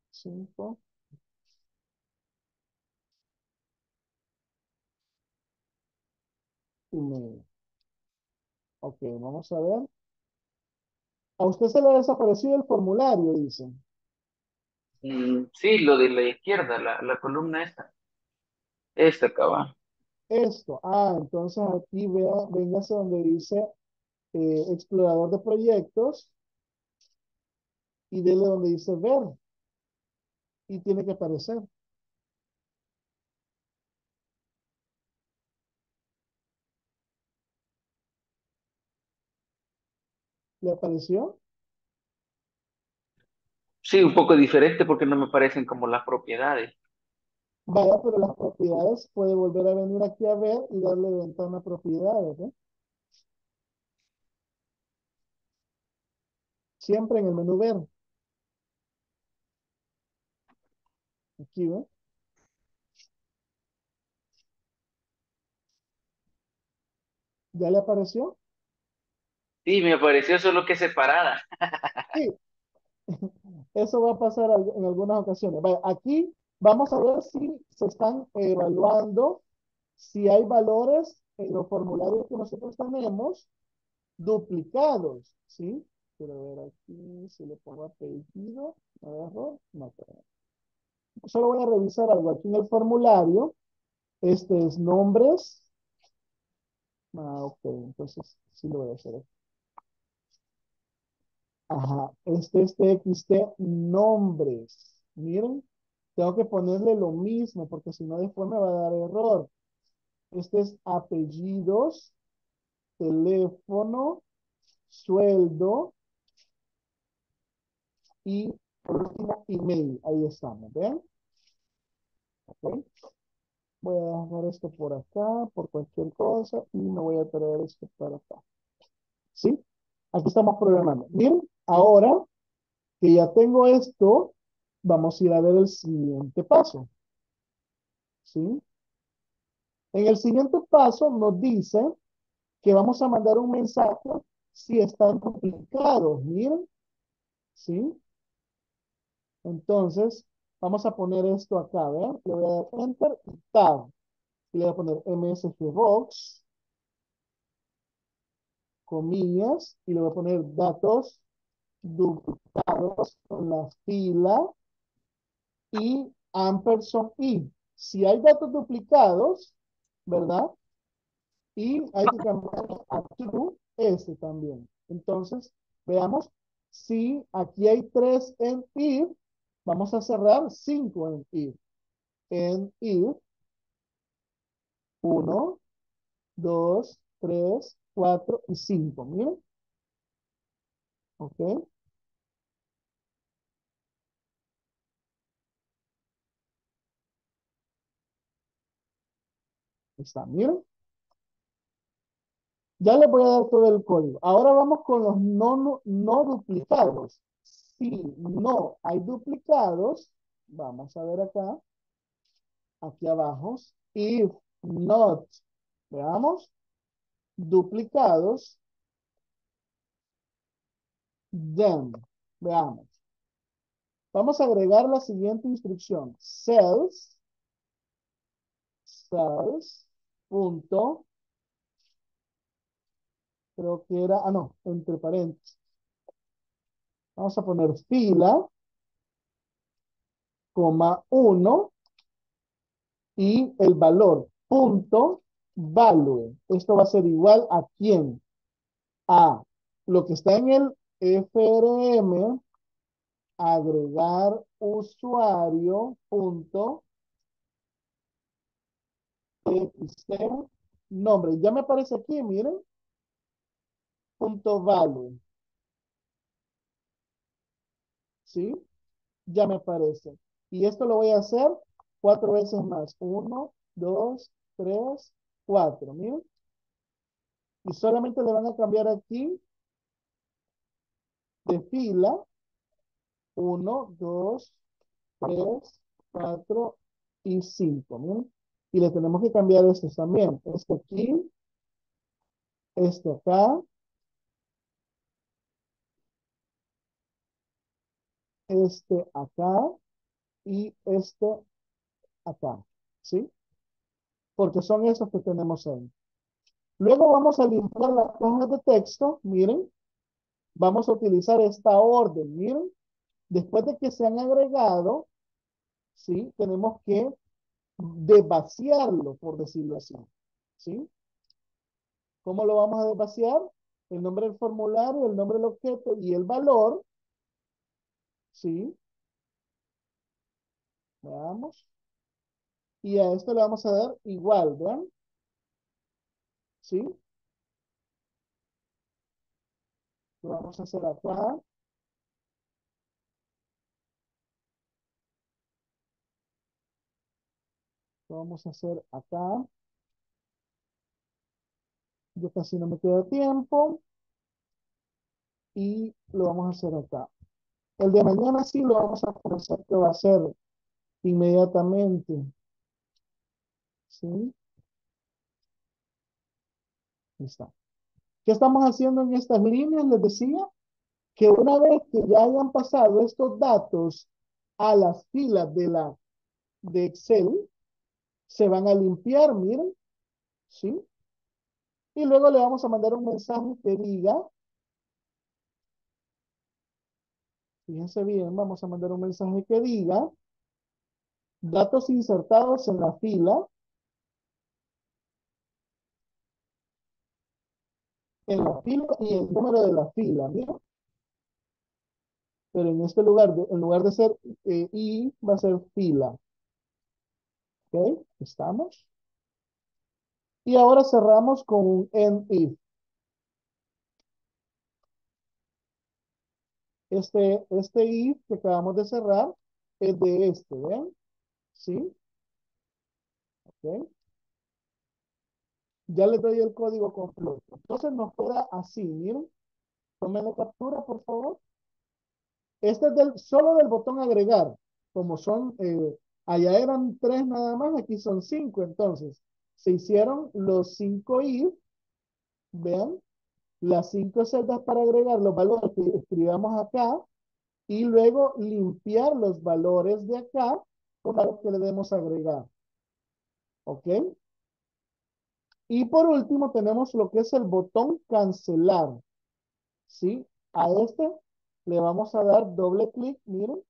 5:30. Ok, vamos a ver. A usted se le ha desaparecido el formulario, dice. Sí, lo de la izquierda, la columna esta. Esta acá va. Esto. Entonces aquí vea, véngase donde dice explorador de proyectos y dele donde dice ver y tiene que aparecer. ¿Le apareció? Sí, un poco diferente porque no me parecen como las propiedades. Vaya, pero las propiedades puede volver a venir aquí a ver y darle ventana a propiedades, ¿eh? Siempre en el menú ver. Aquí, ¿ve? ¿Ya le apareció? Sí, me pareció solo que separada. Sí, eso va a pasar en algunas ocasiones. Vaya, aquí vamos a ver si se están evaluando, si hay valores en los formularios que nosotros tenemos duplicados, ¿sí? Quiero ver aquí si le pongo apellido, ¿no hay error? No creo. Solo voy a revisar algo aquí en el formulario. Este es nombres. Ok, entonces sí lo voy a hacer. Ajá, este es TXT nombres. Miren, tengo que ponerle lo mismo porque si no después me va a dar error. Este es apellidos, teléfono, sueldo y por último email. Ahí estamos, ¿ven? Ok. Voy a dejar esto por acá, por cualquier cosa, y me voy a traer esto para acá. ¿Sí? Aquí estamos programando. Miren, ahora que ya tengo esto, vamos a ir a ver el siguiente paso. ¿Sí? En el siguiente paso nos dice que vamos a mandar un mensaje si están duplicados. Miren, ¿sí? Entonces, vamos a poner esto acá, ¿ven? Le voy a dar Enter y Tab. Y le voy a poner MSG Box, comillas, y le voy a poner datos duplicados con la fila y ampersand y. Si hay datos duplicados, ¿verdad? Y hay que cambiar a true este también. Entonces, veamos si aquí hay 3 en if, vamos a cerrar 5 en if. En if, 1, 2, 3, 4 y 5. Miren, ok, está, miren. Ya les voy a dar todo el código. Ahora vamos con los no duplicados. Si no hay duplicados, vamos a ver acá, aquí abajo, if not, veamos, duplicados, then, veamos. Vamos a agregar la siguiente instrucción. Cells, punto, creo que era, no, entre paréntesis. Vamos a poner fila, coma 1 y el valor punto value. Esto va a ser igual a quién? A lo que está en el FRM, agregar usuario punto txt nombre. Ya me aparece aquí, miren, punto value. ¿Sí? Ya me aparece. Y esto lo voy a hacer 4 veces más. 1, 2, 3, 4. Miren. Y solamente le van a cambiar aquí de fila. 1, 2, 3, 4 y 5. Miren. Y le tenemos que cambiar estos también. Este aquí, este acá, este acá y este acá. ¿Sí? Porque son esos que tenemos ahí. Luego vamos a limpiar las cajas de texto. Miren. Vamos a utilizar esta orden. Miren, después de que se han agregado, ¿sí? Tenemos que desvaciarlo, por decirlo así. ¿Sí? ¿Cómo lo vamos a desvaciar? El nombre del formulario, el nombre del objeto y el valor. ¿Sí? Veamos. Y a esto le vamos a dar igual, ¿vean? ¿Sí? Lo vamos a hacer acá. Lo vamos a hacer acá. Yo casi no me queda tiempo. Y lo vamos a hacer acá. El de mañana sí lo vamos a hacer, que va a ser inmediatamente. ¿Sí? Ahí está. ¿Qué estamos haciendo en estas líneas? Les decía que una vez que ya hayan pasado estos datos a las filas de Excel, se van a limpiar, miren, ¿sí? Y luego le vamos a mandar un mensaje que diga, fíjense bien, vamos a mandar un mensaje que diga, datos insertados en la fila y el número de la fila, miren. Pero en este lugar, en lugar de ser I, va a ser fila. ¿Ok? ¿Estamos? Y ahora cerramos con un end if. Este if que acabamos de cerrar es de este, ¿ven? ¿Sí? ¿Ok? Ya le doy el código completo. Entonces nos queda así, miren. Tomen captura, por favor. Este es solo del botón agregar. Como son, allá eran 3 nada más, aquí son 5. Entonces, se hicieron los 5 if, vean, las 5 celdas para agregar los valores que escribamos acá y luego limpiar los valores de acá una vez que le demos agregar. ¿Ok? Y por último tenemos lo que es el botón cancelar. ¿Sí? A este le vamos a dar doble clic, miren.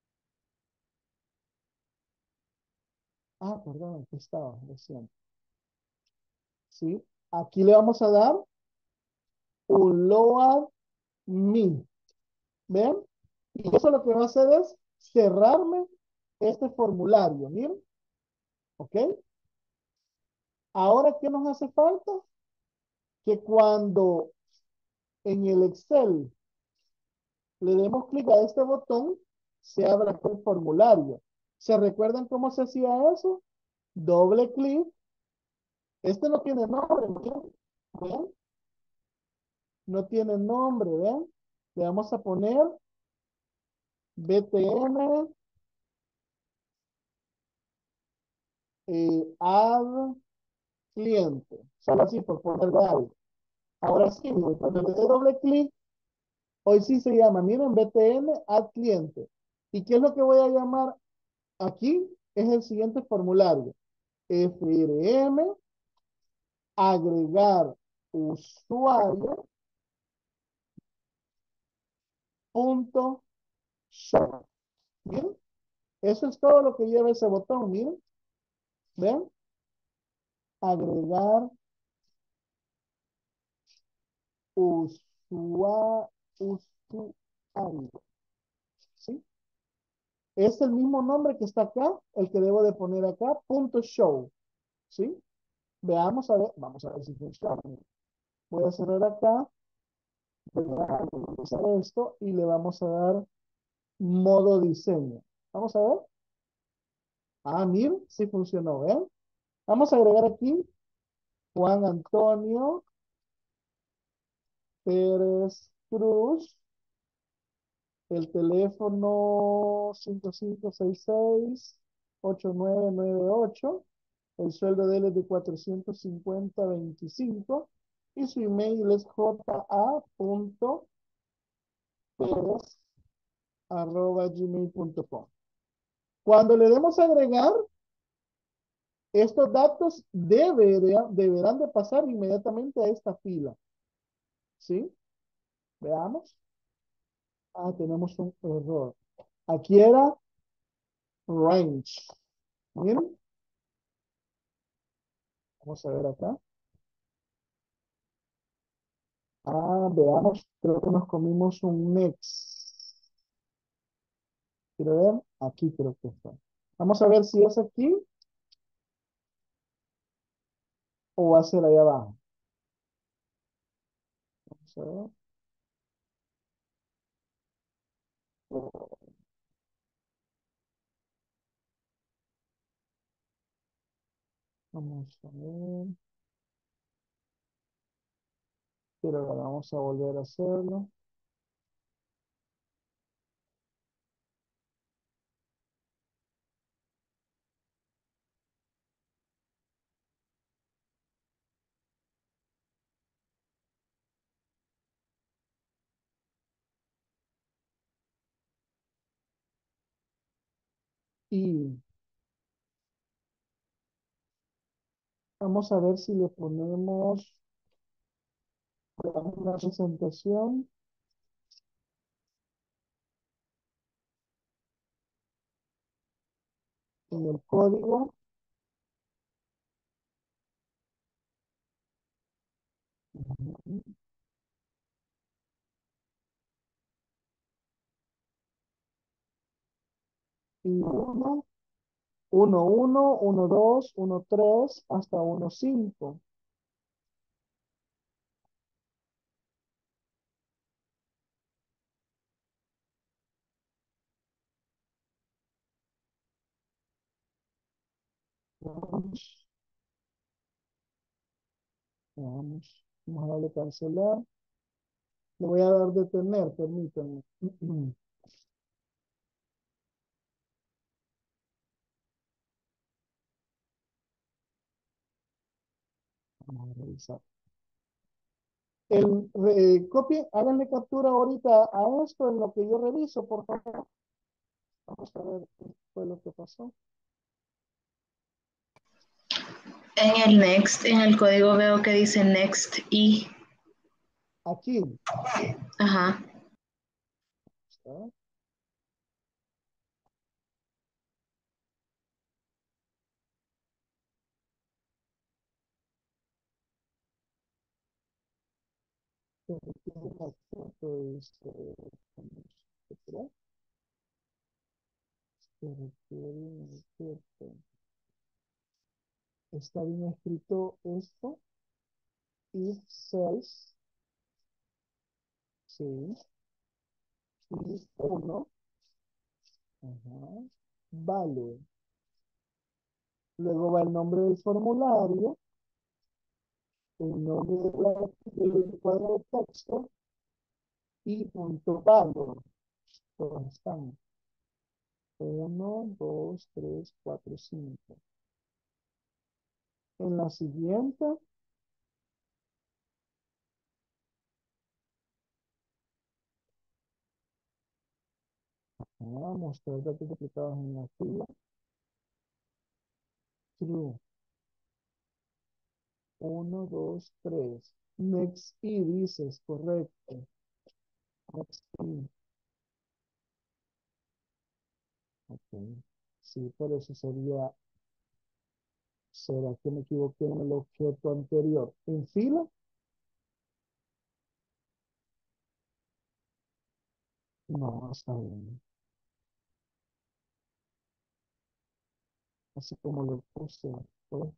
Ah, perdón, aquí estaba, lo siento. ¿Sí? Aquí le vamos a dar un load me. ¿Ven? Y eso lo que va a hacer es cerrarme este formulario, miren. ¿Ok? Ahora, ¿qué nos hace falta? Que cuando en el Excel le demos clic a este botón, se abra el formulario. ¿Se recuerdan cómo se hacía eso? Doble clic. Este no tiene nombre, ¿ven? ¿Ven? No tiene nombre, ¿ven? Le vamos a poner BTN add cliente. Solo así por ponerle algo. Ahora sí, miren, cuando le dé doble clic, hoy sí se llama, miren, BTN add cliente. ¿Y qué es lo que voy a llamar aquí? Es el siguiente formulario. FRM, agregar usuario, punto show. ¿Bien? Eso es todo lo que lleva ese botón, miren. ¿Ven? Agregar usuario. ¿Sí? Es el mismo nombre que está acá, el que debo de poner acá, punto show. ¿Sí? Veamos a ver, vamos a ver si funciona. Voy a cerrar acá, voy a usar esto y le vamos a dar modo diseño. Vamos a ver. Ah, miren, sí funcionó, ¿ven? Vamos a agregar aquí Juan Antonio Pérez Cruz, el teléfono 5566-8998, el sueldo de él es de 450.25 y su email es ja.perez@gmail.com. Cuando le demos a agregar, estos datos deberán de pasar inmediatamente a esta fila. ¿Sí? Veamos. Ah, tenemos un error. Aquí era range. Miren, vamos a ver acá. Ah, veamos, creo que nos comimos un next. Quiero ver, aquí creo que está. Vamos a ver si es aquí o va a ser allá abajo. Vamos a ver. Vamos a ver. Pero vamos a volver a hacerlo. Y vamos a ver si le ponemos una presentación en el código. Y uno, dos, uno, tres, hasta uno, cinco. Vamos, vamos a darle cancelar. Le voy a dar detener, permítanme. Vamos a revisar. Copien, háganle captura ahorita a esto en lo que yo reviso, por favor. Vamos a ver qué fue lo que pasó. En el next, en el código veo que dice next y. Aquí. Ajá. ¿Está? Se requiere la foto, ¿verdad? Se requiere una foto. Está bien escrito esto. If cells, sí. If uno. Ajá. Vale. Luego va el nombre del formulario, el nombre del cuadro de texto y punto valor. Todos están. Uno, dos, tres, cuatro, cinco. En la siguiente, mostrar datos duplicados en la fila. True. Uno, dos, tres. Next y dices, correcto. Next y. Ok. Sí, por eso sería, ¿será que me equivoqué en el objeto anterior? ¿En fila? No, está bien. Así como lo puse. Pues.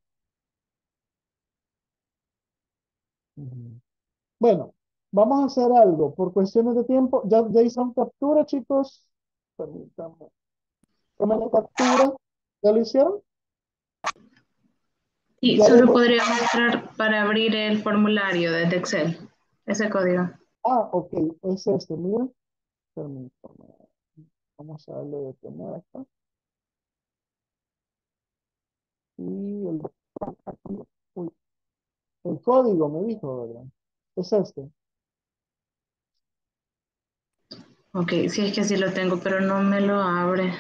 Ujú. Bueno, vamos a hacer algo. Por cuestiones de tiempo, ya hicieron captura, chicos. Permítanme. Tomen la captura. ¿Ya lo hicieron? Y Ya solo le- podría mostrar para abrir el formulario desde Excel, ese código. Ok, es este, miren. Permítanme. Vamos a darle detener acá. Y uy, el código me dijo, ¿verdad? Es este. Ok, sí es que sí lo tengo, pero no me lo abre.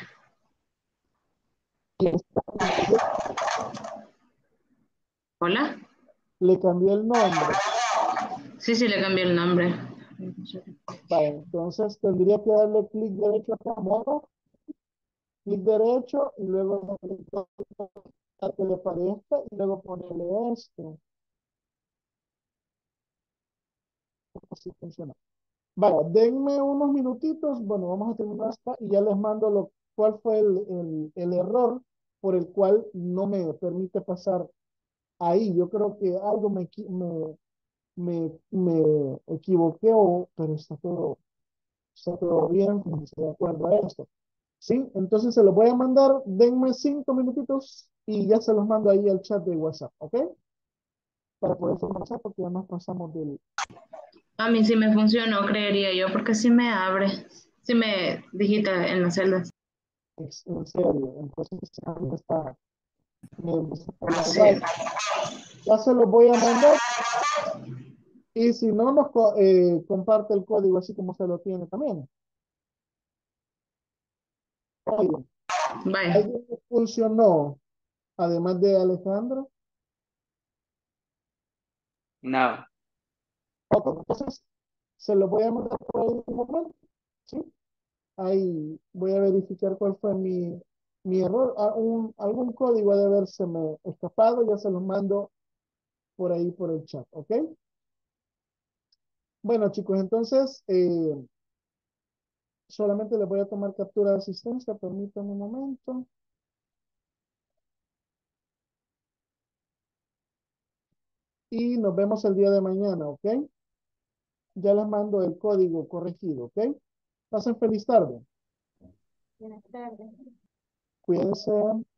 ¿Hola? Le cambié el nombre. Sí, sí, le cambié el nombre. Vale, entonces tendría que darle clic derecho acá, modo, clic derecho y luego a que le aparezca y luego ponerle esto. Así funciona. Vale, denme unos minutitos. Bueno, vamos a terminar hasta y ya les mando cuál fue el error por el cual no me permite pasar ahí. Yo creo que algo me equivoqué, pero está todo bien, estoy de acuerdo a esto. Sí, entonces se los voy a mandar, denme 5 minutitos y ya se los mando ahí al chat de WhatsApp, ¿ok? Para poder conversar porque ya nos pasamos del... A mí sí me funcionó, creería yo, porque sí me abre, sí me digita en las celdas. En serio, entonces ya está, me está fallando. Sí. Vale, ya se los voy a mandar y si no, comparte el código así como se lo tiene también. Oye, Vaya. ¿alguien que funcionó además de Alejandro? No. Ok, entonces se lo voy a mandar por ahí en un momento, ¿sí? Ahí voy a verificar cuál fue mi error. Algún código ha de haberse me escapado, ya se los mando por ahí por el chat, ¿ok? Bueno, chicos, entonces solamente les voy a tomar captura de asistencia, permítanme un momento. Y nos vemos el día de mañana, ¿ok? Ya les mando el código corregido, ¿ok? Pasen feliz tarde. Buenas tardes. Cuídense.